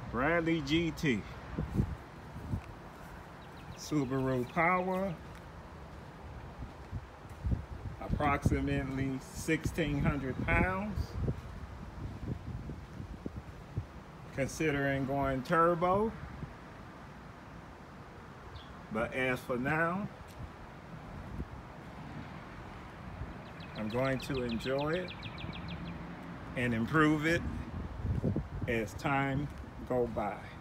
Bradley GT Subaru power, approximately 1,600 pounds. Considering going turbo, but as for now, I'm going to enjoy it and improve it as time goes by.